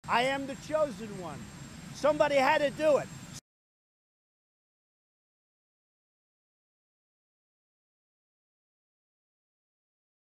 I am the chosen one. Somebody had to do it.